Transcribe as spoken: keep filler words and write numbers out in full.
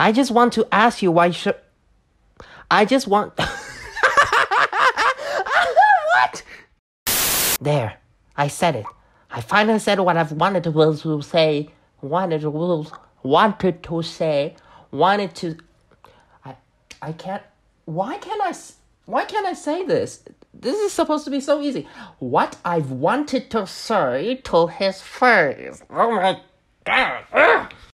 I just want to ask you why should... I just want... What? There. I said it. I finally said what I've wanted to say. Wanted to... Wanted to say. Wanted to... I... I can't... Why can't I... Why can't I say this? This is supposed to be so easy. What I've wanted to say to his face. Oh my God. Ugh.